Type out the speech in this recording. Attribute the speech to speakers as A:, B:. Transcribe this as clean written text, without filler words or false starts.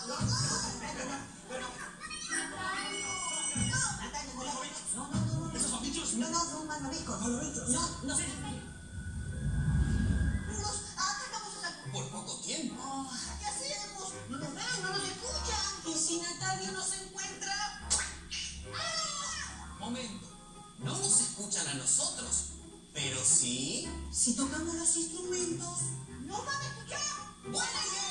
A: ¿Esos son bichos?
B: No, son malvaviscos.
A: ¿Malvaviscos?
B: No.
A: Sí.
B: ¿A qué vamos a hacer?
A: Por poco tiempo.
B: Oh, ¿qué hacemos? No nos ven, no nos escuchan. ¿Y si Natalia nos encuentra?
A: Momento. No nos escuchan a nosotros, pero sí.
B: Si tocamos los instrumentos, ¿nos van a escuchar?
A: ¡Buena idea!